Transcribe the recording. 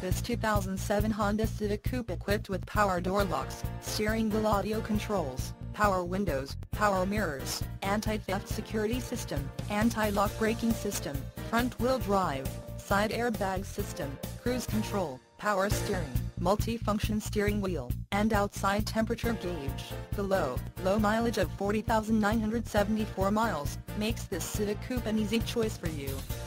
This 2007 Honda Civic Coupe equipped with power door locks, steering wheel audio controls, power windows, power mirrors, anti-theft security system, anti-lock braking system, front-wheel drive, side airbag system, cruise control, power steering, multi-function steering wheel, and outside temperature gauge. The low mileage of 40,974 miles makes this Civic Coupe an easy choice for you.